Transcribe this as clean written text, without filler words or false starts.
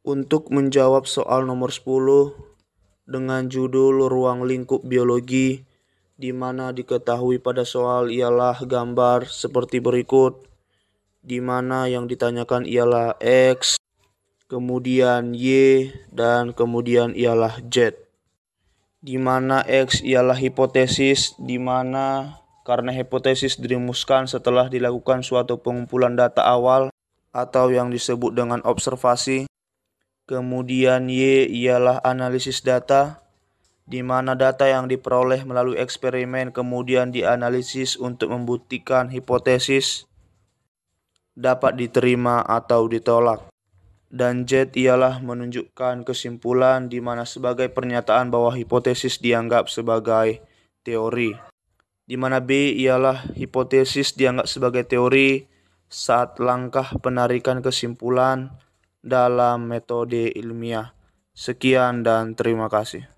Untuk menjawab soal nomor 10 dengan judul ruang lingkup biologi, di mana diketahui pada soal ialah gambar seperti berikut, di mana yang ditanyakan ialah X, kemudian Y, dan kemudian ialah Z. Di mana X ialah hipotesis, di mana karena hipotesis dirumuskan setelah dilakukan suatu pengumpulan data awal atau yang disebut dengan observasi. Kemudian Y ialah analisis data, di mana data yang diperoleh melalui eksperimen kemudian dianalisis untuk membuktikan hipotesis dapat diterima atau ditolak. Dan Z ialah menunjukkan kesimpulan, di mana sebagai pernyataan bahwa hipotesis dianggap sebagai teori. Di mana B ialah hipotesis dianggap sebagai teori saat langkah penarikan kesimpulan dalam metode ilmiah. Sekian dan terima kasih.